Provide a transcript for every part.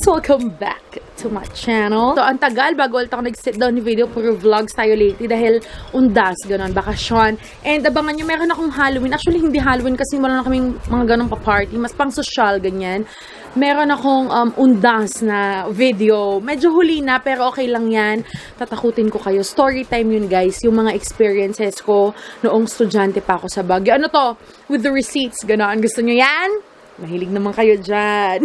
Welcome back to my channel. So, ang tagal bago ulit ako nag-sit down ni video. Puro vlogs tayo lately dahil undas, ganon, bakasyon. And abangan nyo, meron akong Halloween. Actually, hindi Halloween kasi wala na kaming mga ganon pa-party. Mas pang social, ganyan. Meron akong undas na video. Medyo huli na, pero okay lang yan. Tatakutin ko kayo. Story time yun, guys. Yung mga experiences ko noong estudyante pa ako sa Baguio. Ano to? With the receipts, ganon. Gusto nyo yan? Mahilig naman kayo dyan.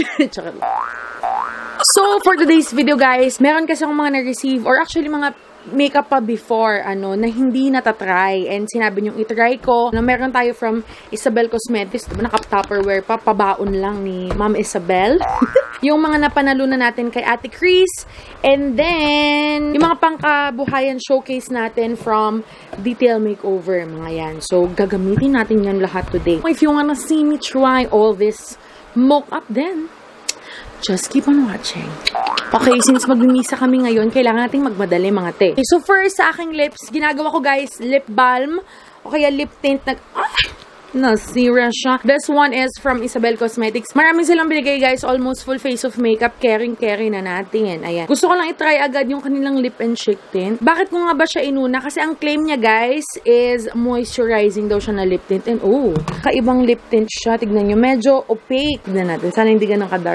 So, for today's video, guys, meron kasi akong mga na-receive, or actually mga makeup pa before, na hindi natatry. And sinabi niyong itry ko, na meron tayo from Isabel Cosmetics, diba, naka-Tupperware pa, pabaon lang ni Ma'am Isabel. Yung mga napanalunan natin kay Ate Chris. And then, yung mga pangkabuhayan showcase natin from Detail Makeover, mga yan. So, gagamitin natin yan lahat today. If you wanna see me try all this mock-up, then just keep on watching. Okay, since magmimisa kami ngayon, kailangan nating magmadali, mga te. Okay, so first, sa aking lips, ginagawa ko, guys, lip balm. O kaya lip tint na... nasira siya. This one is from Isabel Cosmetics. Maraming silang binigay, guys. Almost full face of makeup. Carry na natin. Ayan. Gusto ko lang itry agad yung kanilang lip and cheek tint. Bakit ko nga ba siya inuna? Kasi ang claim niya, guys, is moisturizing daw siya na lip tint. And oh, kaibang lip tint siya. Tignan nyo. Medyo opaque. Tignan natin. Sana hindi ganun ka-dark.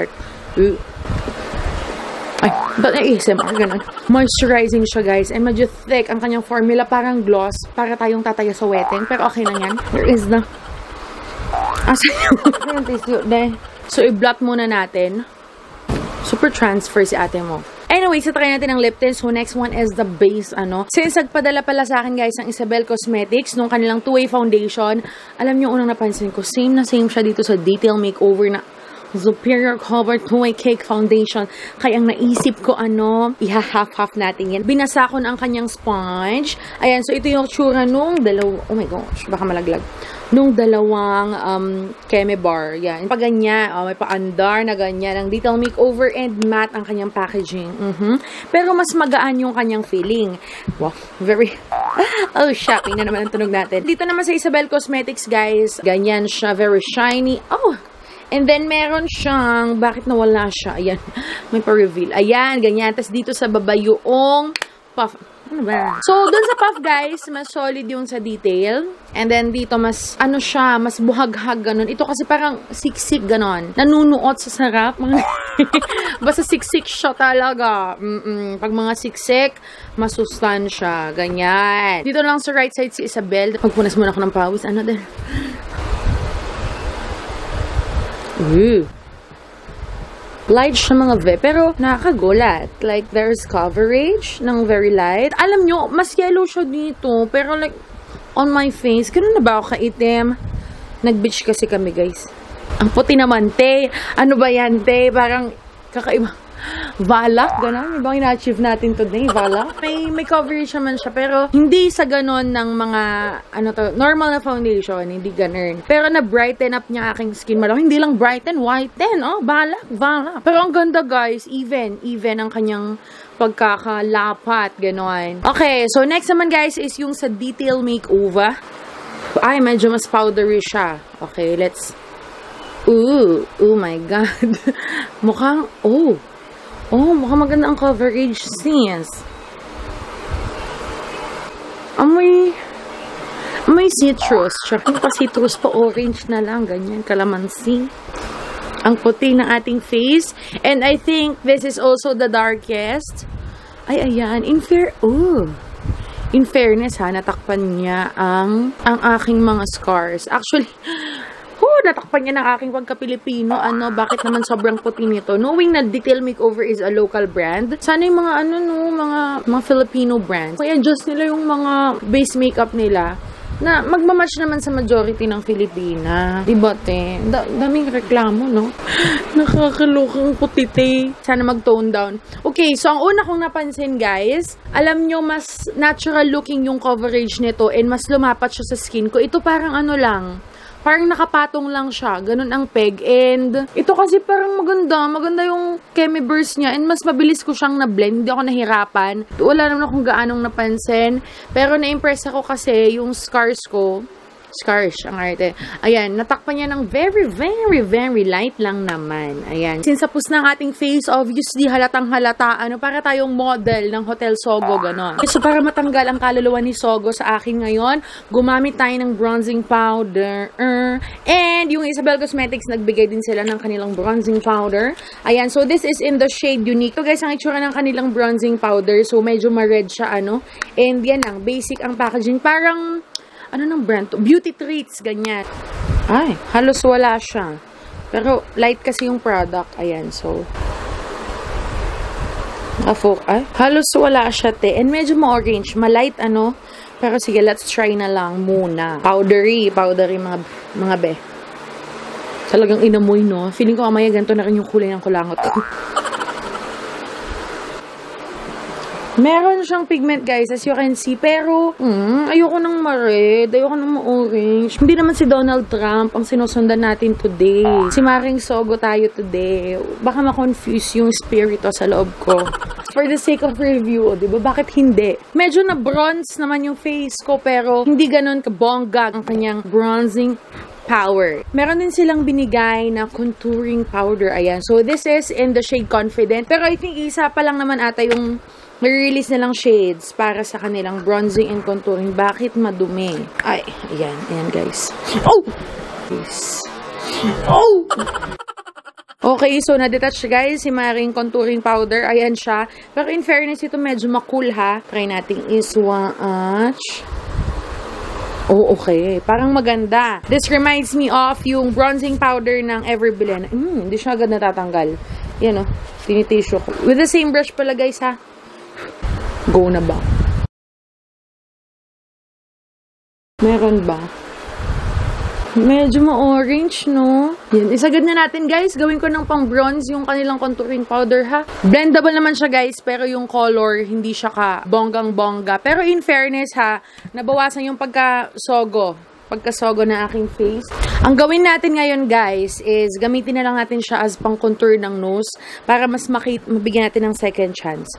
Ay, ba't na-ASMR? Ganun. Moisturizing siya, guys. And medyo thick. Ang kanyang formula parang gloss. Para tayong tataya sa weteng. Pero okay lang yan. There is the... So, i-blot muna natin. Super transfer si ate mo. Anyway, so try natin ang lip tint. So, next one is the base, Since nagpadala pala sa akin, guys, ang Isabel Cosmetics, nung kanilang two-way foundation, alam nyo, unang napansin ko, same na same siya dito sa Detail Makeover na Superior Cover 2-Way Cake Foundation. Kaya ang naisip ko, iha-half-half natin yan. Binasa ko na ang kanyang sponge. Ayan, so ito yung tsura nung oh my gosh, baka malaglag. Nung dalawang Keme Bar. Yan. Pag ganyan, may pa-andar na ganyan. Ang Detail Makeover and matte ang kanyang packaging. Pero mas magaan yung kanyang feeling. Wow, very... oh, shocking na naman ang tunog natin. Dito naman sa Isabel Cosmetics, guys. Ganyan siya, very shiny. Oh! And then, meron siyang, bakit nawala siya? Ayan, may pa-reveal. Ayan, ganyan. Tapos dito sa baba yung puff. Ano ba? So, dun sa puff, guys, mas solid yung sa detail. And then, dito mas, siya, mas buhaghag, ganon. Ito kasi parang siksik, ganon. Nanunuot sa sarap. Basta siksik siya talaga. Pag mga siksik, masustansya. Ganyan. Dito lang sa right side si Isabel. Pagpunas muna ako ng pawis. Ano din? Light siya, mga pero nakakagulat. Like, there's coverage ng very light. Alam nyo, mas yellow siya dito. Pero like, on my face, ganun na ba ako kaitim? Nag-beach kasi kami, guys. Ang puti naman, te. Ano ba yan, te? Parang kakaiba. Valak, gano'n. Yung bang ina-achieve natin today, Valak? May coverage naman siya, pero hindi sa gano'n ng mga, normal na foundation, hindi gano'n. Pero na-brighten up niya aking skin. Malang hindi lang brighten, whiten. Oh, Valak. Pero ang ganda, guys. Even ang kanyang pagkakalapat, gano'n. Okay, so next naman, guys, is yung sa Detail Makeover. Ay, medyo mas powdery siya. Okay, let's... oh my God. Mukhang, mukhang maganda ang coverage, sis. Amoy citrus. Tsaka pa citrus pa, orange na lang. Ganyan, kalamansi. Ang puti ng ating face. And I think this is also the darkest. Ay, ayan. In fairness, natakpan niya ang aking mga scars. Actually, natakpan niya ng aking pagka-Pilipino. Bakit naman sobrang puti nito? Knowing na Detail Makeover is a local brand, sana yung mga, mga Filipino brands, kaya adjust nila yung mga base makeup nila na magmamatch naman sa majority ng Filipina. Diba, te? Daming reklamo, no? Nakakalokang puti, te. Sana mag-tone down. Okay, so ang una kong napansin, guys, alam nyo, mas natural looking yung coverage nito and mas lumapat siya sa skin ko. Ito parang lang. Parang nakapatong lang siya. Ganun ang peg. And ito kasi parang maganda. Maganda yung Keme Burst niya. And mas mabilis ko siyang na-blend. Hindi ako nahirapan. Wala naman akong gaanong napansin. Pero na-impress ako kasi yung scars ko. Scarish ang arte. Ayan, natakpan niya ng very, very, very light lang naman. Ayan. Sinsapos ng ating face, obviously, halatang halata. Ano, para tayong model ng Hotel Sogo, ganon. So, para matanggal ang kaluluwa ni Sogo sa akin ngayon, gumamit tayo ng bronzing powder. And yung Isabel Cosmetics, nagbigay din sila ng kanilang bronzing powder. Ayan, so this is in the shade Unique. So, guys, ang itsura ng kanilang bronzing powder. So, medyo ma-red siya, ano. And yan lang, basic ang packaging. Parang ano ng brand to? Beauty Treats, ganyan. Ay, halos wala siya. Pero, light kasi yung product. Ayan, so. Ay, halos wala siya, te. And medyo ma-orange. Ma-light, ano. Pero sige, let's try na lang muna. Powdery, mga be. Talagang inamoy, no? Feeling ko amaya ganito na rin yung kulay ng kulangot. Meron siyang pigment, guys, as you can see. Pero, ayoko ng ma-red. Ayoko ng ma-orange. Hindi naman si Donald Trump ang sinusundan natin today. Si Maring Sogo tayo today. Baka ma-confuse yung spirito sa loob ko. For the sake of review, diba? Bakit hindi? Medyo na-bronze naman yung face ko, pero hindi ganun ka-bongga ang kanyang bronzing power. Meron din silang binigay na contouring powder. Ayan. So, this is in the shade Confident. Pero I think isa pa lang naman ata yung may-release na lang shades para sa kanilang bronzing and contouring. Bakit madumi? Ay, ayan. Ayan, guys. Oh! Yes. Oh! Okay, so na-detach, guys, si Maring contouring powder. Ayan siya. Pero in fairness, ito medyo makul, ha. Try natin iswatch. Oh, okay. Parang maganda. This reminds me of yung bronzing powder ng Everbilena. Hindi siya agad natatanggal. Yan, oh. Tinitisyo ko. With the same brush pala, guys, ha. Go na ba? Meron ba? Medyo ma-orange, no? Yan. Isagad na natin, guys. Gawin ko ng pang-bronze yung kanilang contouring powder, ha? Blendable naman siya, guys. Pero yung color, hindi siya ka bonggang-bongga. Pero in fairness, ha, nabawasan yung pagkasogo na aking face. Ang gawin natin ngayon, guys, is gamitin na lang natin siya as pang-contour ng nose para mas mabigyan natin ng second chance.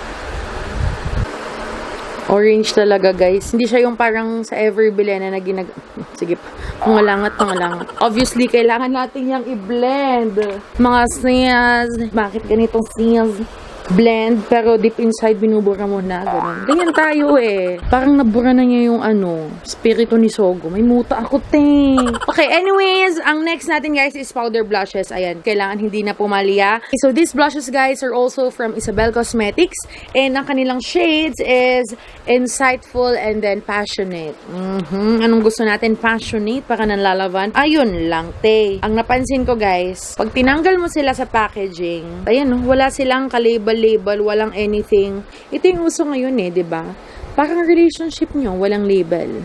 Orange talaga, guys. Hindi siya yung parang sa Everbilena na sige pa. Pangalangat. Obviously, kailangan natin yung i-blend. Mga snails. Bakit ganitong snails? Blend, pero deep inside, binubura mo na. Ganun. Ganyan tayo, eh. Parang nabura na niya yung spirito ni Sogo. May muta ako, te. Okay, anyways, ang next natin, guys, is powder blushes. Ayan, kailangan hindi na pumalya. Okay, so these blushes, guys, are also from Isabel Cosmetics. And ang kanilang shades is Insightful and then Passionate. Anong gusto natin? Passionate, para nanlalaban. Ayun lang, te. Ang napansin ko, guys, pag tinanggal mo sila sa packaging, ayan, wala silang label, walang anything. Ito yung uso ngayon, eh, diba? Parang relationship nyo, walang label.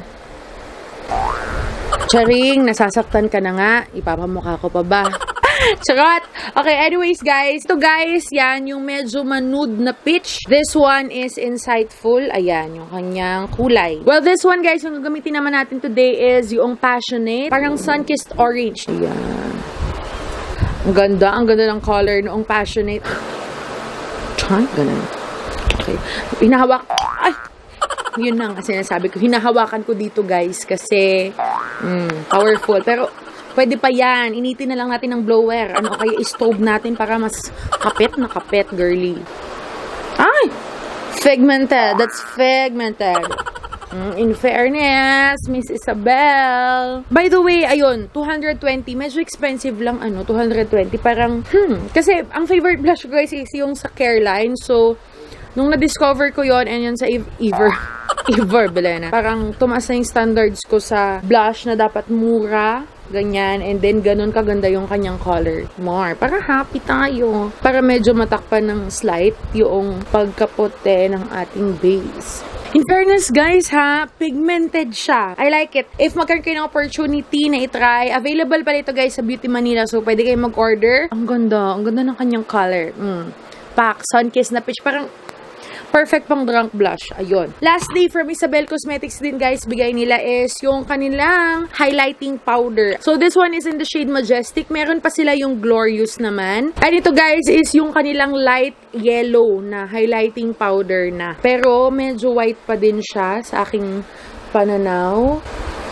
Charing, nasasaktan ka na nga. Ipapamukha ko pa ba? Charot! Okay, anyways, guys. Ito, guys, yan, yung medyo manud na peach. This one is Insightful. Ayan, yung kanyang kulay. Well, this one, guys, yung gagamitin naman natin today is yung Passionate. Parang sun-kissed orange. Ayan. Ang ganda ng color noong Passionate. Ganun. Okay. Hinahawak. Ay! Yun lang kasi nasabi ko. Hinahawakan ko dito, guys. Kasi, powerful. Pero, pwede pa yan. Initin na lang natin ng blower. Ano, kaya i-stove natin para mas kapit na kapit, girly. Ay! Pigmented. That's pigmented. In fairness, Miss Isabel. By the way, ayun, 220. Medyo expensive lang, 220. Parang, kasi, ang favorite blush ko, guys, is yung sa Careline. So, nung na-discover ko yon and yun sa Everbilena, parang tumaas na yung standards ko sa blush na dapat mura, ganyan, and then ganun kaganda yung kanyang color. More. Para happy tayo. Para medyo matakpan ng slight yung pagkapote ng ating base. In fairness, guys, ha, pigmented siya. I like it. If magkaroon kayo ng opportunity na itry, available pala ito, guys, sa Beauty Manila. So, pwede kayo mag-order. Ang ganda ng kanyang color. Pack, sun-kissed na peach. Parang perfect pang drunk blush. Ayun. Lastly, from Isabel Cosmetics din, guys, bigay nila is yung kanilang highlighting powder. So, this one is in the shade Majestic. Meron pa sila yung Glorious naman. And ito, guys, is yung kanilang light yellow na highlighting powder na. Pero, medyo white pa din siya sa aking pananaw.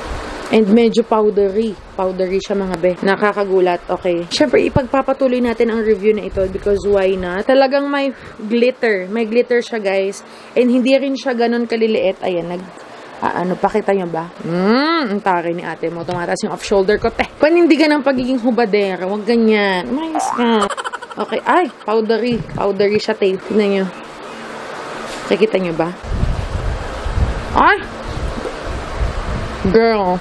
And medyo powdery. Powdery siya mga be. Nakakagulat. Okay. Siyempre, ipagpapatuloy natin ang review na ito because why not? Talagang may glitter. May glitter siya guys. And hindi rin siya ganun kaliliit. Ayan, pakita nyo ba? Ang tari ni ate mo. Tumataas yung off-shoulder ko. Panindigan ng pagiging hubadera. Huwag ganyan. Umayos ka. Okay. Ay, powdery. Powdery siya, tape. Tignan nyo. Nakikita nyo ba? Ay! Girl,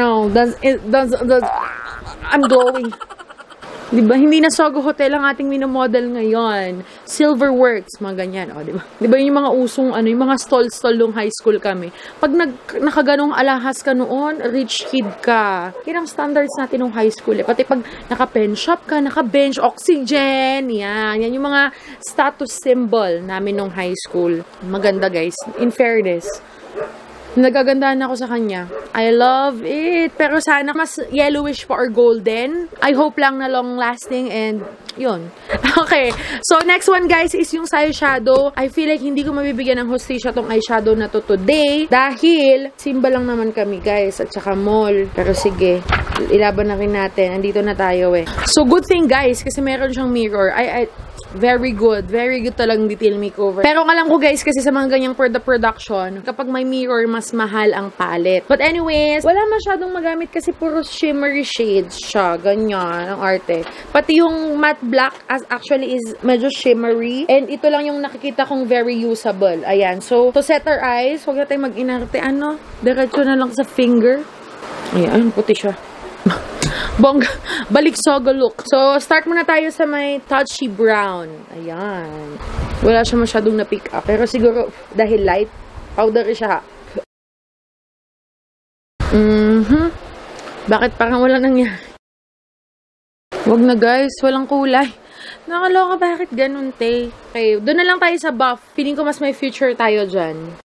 I'm glowing. Diba, hindi na Sogo Hotel ang ating minomodel ngayon. Silverworks, mga ganyan. O, diba? Diba yung mga usong, yung mga stall nung high school kami. Pag nakaganong alahas ka noon, rich kid ka. Yan ang standards natin nung high school. Pati pag naka-pen shop ka, naka-bench, oxygen, yan yung mga status symbol namin nung high school. Maganda guys, in fairness. Nagagandahan ako sa kanya. I love it. Pero sana mas yellowish pa or golden. I hope lang na long lasting and yun. Okay. So, next one guys is yung eyeshadow. I feel like hindi ko mabibigyan ng hustisya tong eyeshadow na to today. Dahil, simba lang naman kami guys. At saka mall. Pero sige, ilaban na rin natin. Andito na tayo eh. So, good thing guys. Kasi meron siyang mirror. Very good. Very good talagang detail makeover. Pero alam ko guys, kasi sa mga ganyang for the production, kapag may mirror, mas mahal ang palette. But anyways, wala masyadong magamit kasi puro shimmery shades siya. Ganyan, ang arte. Pati yung matte black actually is medyo shimmery. And ito lang yung nakikita kong very usable. Ayan. So, to set our eyes, huwag na tayo mag-inarte. Diretso na lang sa finger. Ayan, puti siya. Bongga, balik Sogo look. So, start muna tayo sa may touchy brown. Ayan. Wala siya masyadong na-pick up. Pero siguro, dahil light, powdery siya. Bakit parang wala nangyari? Wag na guys, walang kulay. Nakaloka, bakit ganun, te? Okay, doon na lang tayo sa buff. Feeling ko mas may future tayo dyan.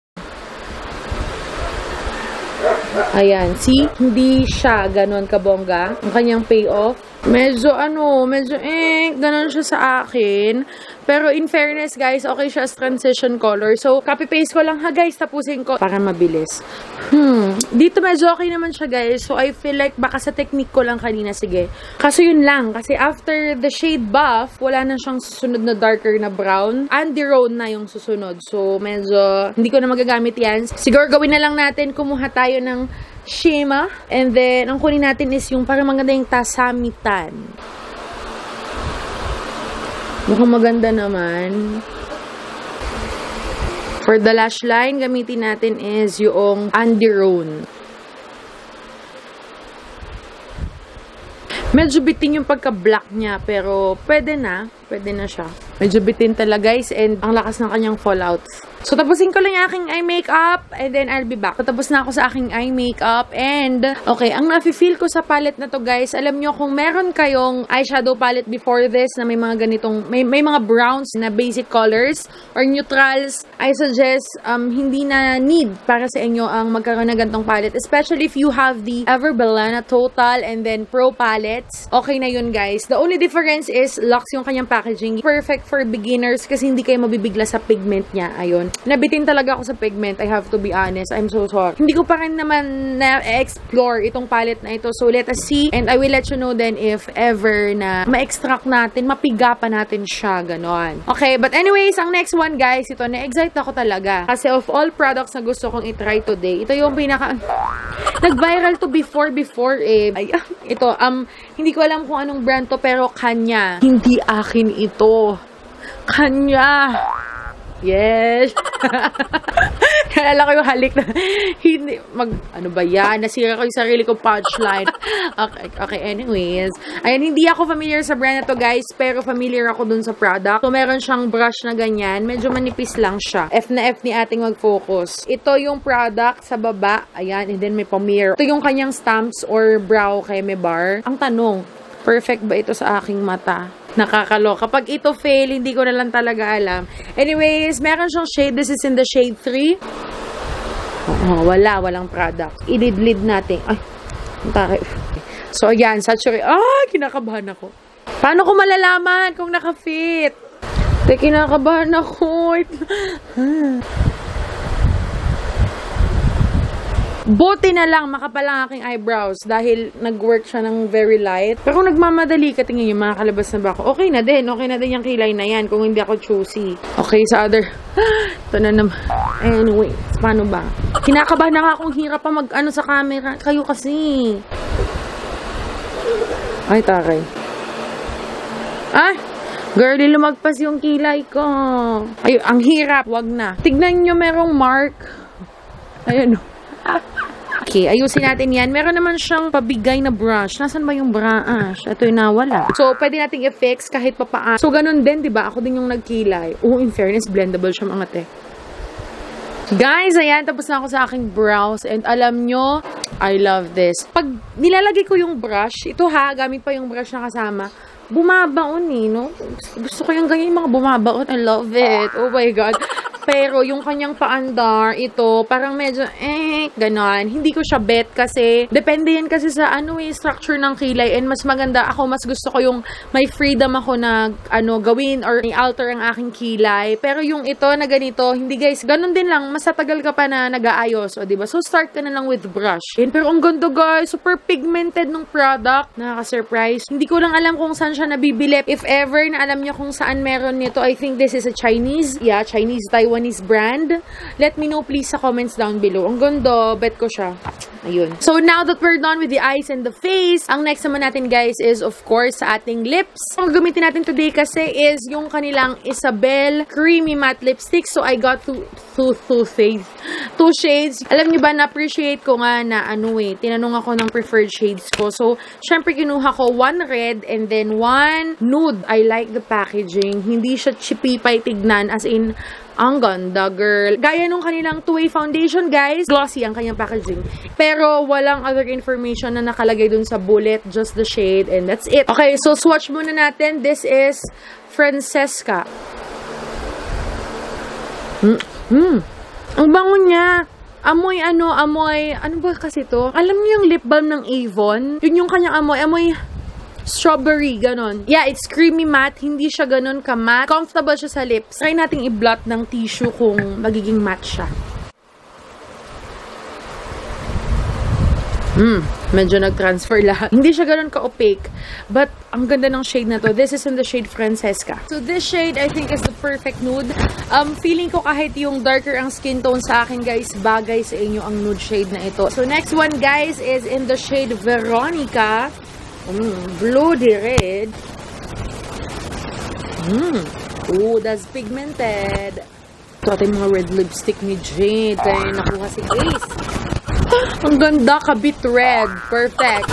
Ayan, see? Hindi siya ganon kabongga. Ang kanyang payoff. Medyo ganon siya sa akin. Pero in fairness guys, okay siya as transition color. So, copy-paste ko lang ha guys, tapusin ko para mabilis. Dito medyo okay naman siya guys. So, I feel like baka sa technique ko lang kanina, sige. Kaso yun lang, kasi after the shade buff, wala na siyang susunod na darker na brown. Andy Road na yung susunod. So, medyo hindi ko na magagamit yan. Siguro gawin na lang natin, kumuha tayo ng shima. And then, ang kunin natin is yung parang maganda yung tasamitan. Mukhang maganda naman. For the lash line, gamitin natin is yung Anderone. Medyo bitin yung pagka-black niya, pero pwede na siya. Medyo bitin talaga guys, and ang lakas ng kanyang fallouts. So, tapusin ko lang yung aking eye makeup, and then I'll be back. Tapos na ako sa aking eye makeup, and okay, ang nafe-feel ko sa palette na to guys, alam nyo kung meron kayong eyeshadow palette before this na may mga ganitong, may mga browns na basic colors or neutrals, I suggest hindi na need para sa inyo ang magkaroon ng ganitong palette, especially if you have the Everbelana Total and then Pro palettes. Okay na yun guys. The only difference is Luxe yung kanyang packaging. Perfect for beginners kasi hindi kayo mabibigla sa pigment niya. Ayun. Nabitin talaga ako sa pigment. I have to be honest. I'm so sorry. Hindi ko pa rin naman na-explore itong palette na ito. So, let us see. And I will let you know then if ever na ma-extract natin, mapiga pa natin siya. Ganon. Okay, but anyways, ang next one guys, ito, na-excite ako talaga. Kasi of all products na gusto kong itry today, ito yung pinaka... Nag-viral to before eh. Ay, ito, hindi ko alam kung anong brand to, pero kanya. Hindi akin ito. Kanya. Yes. Kaya ko yung halik na hindi ano ba yan? Nasira ko yung sarili ko punchline. Okay, anyways. Ayan, hindi ako familiar sa brand na to guys, pero familiar ako dun sa product. So, meron siyang brush na ganyan. Medyo manipis lang siya. F na F ni ating mag-focus. Ito yung product sa baba. Ayan, and then may pa-mirror. Ito yung kanyang stamps or brow keme bar. Ang tanong, perfect ba ito sa aking mata? Nakakaloka. Kapag ito fail, hindi ko na lang talaga alam. Anyways, meron siyang shade. This is in the shade 3. Walang product. Ilid-lid natin. Ay, tayo. So, ayan, saturate. Kinakabahan ako. Paano ko malalaman kung naka-fit? Kinakabahan ako. Buti na lang, makapal ang aking eyebrows dahil nag-work siya ng very light. Pero kung nagmamadali ka, tingin yung mga kalabas na ba ako, okay na din yung kilay na yan kung hindi ako choosy. Okay, sa other, ito na naman. Anyway, paano ba? Kinakabahan na nga akong hirap pa mag-ano sa camera. Kayo kasi. Ay, taray. Ay! Girlie, lumagpas yung kilay ko. Ay, ang hirap. Wag na. Tignan nyo, merong mark. Ayun. Okay, ayusin natin yan. Meron naman siyang pabigay na brush. Nasaan ba yung brush? Ito yung nawala. So, pwede nating i-fix kahit papaan. So, ganun din, diba? Ako din yung nagkilay. Oh, in fairness, blendable siya mga te. Guys, ayan. Tapos na ako sa aking brows. And alam nyo, I love this. Pag nilalagay ko yung brush, ito ha, gamit pa yung brush na kasama, bumabaon eh, no? Gusto ko yung ganyan, yung mga bumabaon. I love it. Oh my God. Pero yung kanyang paandar, ito, parang medyo, ganon. Hindi ko siya bet kasi, depende yan kasi sa, structure ng kilay. And mas maganda, mas gusto ko yung may freedom ako na, gawin or i-alter ang aking kilay. Pero yung ito na ganito, hindi guys, ganon din lang, mas tatagal ka pa na nag-aayos, o diba? So, start ka na lang with brush. And, pero ang ganda guys, super pigmented ng product. Nakaka-surprise. Hindi ko lang alam kung saan siya nabibili. If ever na alam niyo kung saan meron nito, I think this is a Chinese, Taiwanese brand. Let me know please sa comments down below. Ang ganda, bet ko siya. Ayun. So now that we're done with the eyes and the face, ang next naman natin guys is of course sa ating lips. Ang gamitin natin today kasi is yung kanilang Isabel Creamy Matte Lipstick. So I got two shades. Alam niyo ba, na-appreciate ko nga na tinanong ako ng preferred shades ko. So syempre kinuha ko one red and then one nude. I like the packaging. Hindi siya chippy-pay tignan, as in ang ganda, girl. Gaya nung kanilang two-way foundation, guys. Glossy ang kanyang packaging. Pero walang other information na nakalagay dun sa bullet. Just the shade and that's it. Okay, so swatch muna natin. This is Francesca. Ang bango niya. Amoy ano ba kasi to? Alam niyo yung lip balm ng Avon? Yun yung kanyang amoy strawberry, ganon. Yeah, it's creamy matte. Hindi siya ganon ka-matte. Comfortable siya sa lips. Try nating i-blot ng tissue kung magiging matte siya. Medyo nag-transfer lahat. Hindi siya ganon ka-opaque. But, ang ganda ng shade na to. This is in the shade Francesca. So, this shade, I think, is the perfect nude. Feeling ko kahit yung darker ang skin tone sa akin, guys, bagay sa inyo ang nude shade na ito. So, next one, guys, is in the shade Veronica. Bloody red. Oh, that's pigmented. Ito ating mga red lipstick ni Jade. Kaya nakuha si Ace. Ang ganda, kabit red. Perfect.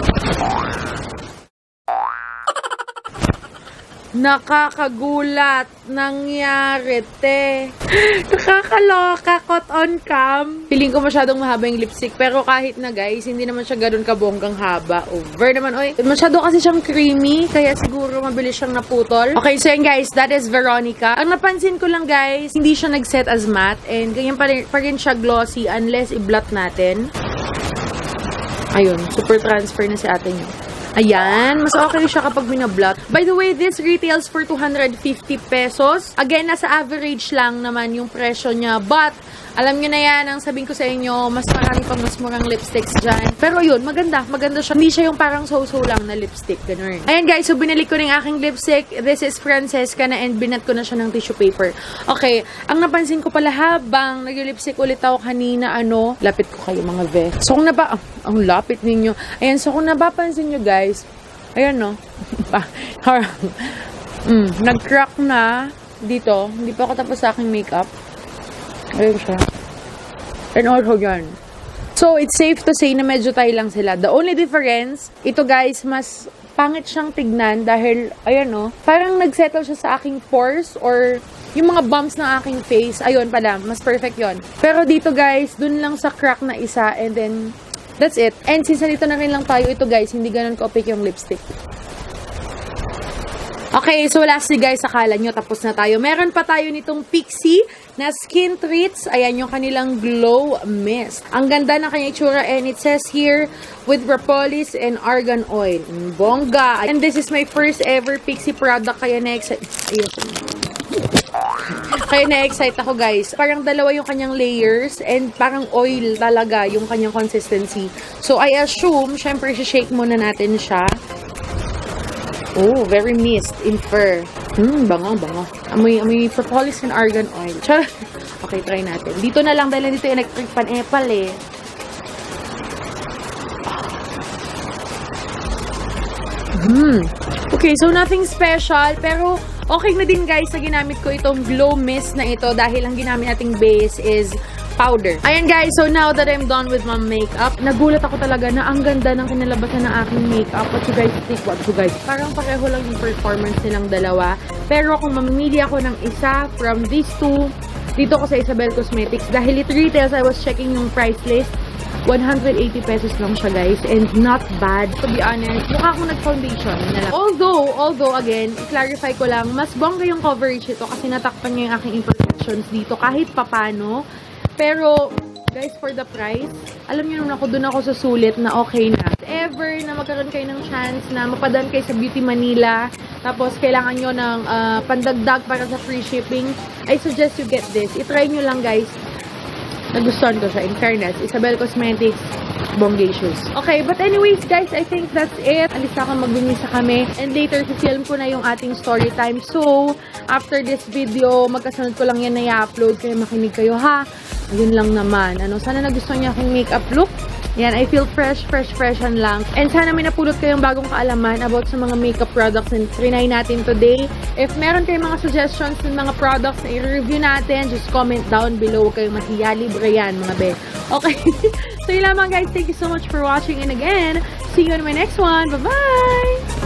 Nakakagulat. Nangyari, te. Nakakaloka, caught on cam. Feeling ko masyadong mahaba yung lipstick. Pero kahit na guys, hindi naman siya ganun kabonggang haba. Over naman, oy. Masyado kasi siyang creamy. Kaya siguro mabilis siyang naputol. Okay, so yan guys, that is Veronica. Ang napansin ko lang guys, hindi siya nag-set as matte. And ganyan pa rin siya glossy unless i-blot natin. Ayun, super transfer na si ate niyo. Ayan, mas okay siya kapag binablot. By the way, this retails for 250 pesos. Again, nasa average lang naman yung presyo niya. But, alam nyo na yan, ang sabihin ko sa inyo, mas marami pang mas murang lipsticks dyan. Pero yun, maganda siya. Hindi siya yung parang so-so lang na lipstick. Ganun. Ayan guys, so binalik ko na yung aking lipstick. This is Francesca na and binat ko na siya ng tissue paper. Okay, ang napansin ko pala habang nag-lipstick ulit ako kanina, lapit ko kayo mga ve. So kung ang lapit ninyo. Ayan, so kung napapansin nyo guys, ayan no, nag-crack na dito. Hindi pa ako tapos sa aking makeup. Ayun siya. And also dyan. So, it's safe to say na medyo tayo lang sila. The only difference, ito guys, mas pangit siyang tignan dahil, ayan o, parang nagsettle siya sa aking pores or yung mga bumps ng aking face. Ayun pala, mas perfect yon. Pero dito guys, dun lang sa crack na isa and then, that's it. And since nandito na rin lang tayo, ito guys, hindi ganun ka-opaque yung lipstick. Okay, so lastly guys, akala nyo tapos na tayo. Meron pa tayo nitong Pixi na Skin Treats. Ayan yung kanilang Glow Mist. Ang ganda ng kanyang itsura and it says here with propolis and argan oil. Bongga! And this is my first ever Pixi product kaya next. Ayun. Kaya na-excite ako, guys. Parang dalawa yung kanyang layers and parang oil talaga yung kanyang consistency. So, I assume, syempre, shake muna natin siya. Oh, very mist in fur. Bango. Amoy propolis and argan oil. Char. Okay, try natin. Dito na lang dahil dito electric pan epal eh. Okay, so nothing special, pero okay na din guys na ginamit ko itong glow mist na ito dahil ang ginamit nating base is powder. Ayan guys, so now that I'm done with my makeup, nagulat ako talaga na ang ganda ng kinalabasan ng aking makeup. What you guys think? What you guys? Parang pareho lang yung performance nilang dalawa. Pero kung mamimili ako ng isa from these two, dito ko sa Isabel Cosmetics. Dahil it retails, I was checking yung price list. 180 pesos lang siya guys, and not bad. To be honest, mukha akong nag-foundation na lang. Although again, clarify ko lang, mas bongga yung coverage ito kasi natakpan niya yung aking imperfections dito kahit papano. Pero, guys, for the price, alam niyo naman ako, dun ako susulit na okay na. If ever na magkaroon kayo ng chance na mapadaan kayo sa Beauty Manila, tapos kailangan nyo ng pandagdag para sa free shipping, I suggest you get this. I-try nyo lang guys. Nagustuhan ko siya, in fairness. Isabel Cosmetics, Bongacious. Okay, but anyways, guys, I think that's it. Alis na ako, magbumisa kami. And later, film ko na yung ating story time. So, after this video, magkasunod ko lang yan na i-upload. Kaya makinig kayo, ha? Yun lang naman. Sana nagustuhan niya akong makeup look. Yan, I feel fresh lang. And sana may napulot kayong bagong kaalaman about sa mga makeup products na trinay natin today. If meron kayong mga suggestions ng mga products na i-review natin, just comment down below. Huwag kayong mahiya. Libre yan, mga be. Okay. So yun lamang guys. Thank you so much for watching. And again, see you in my next one. Bye-bye!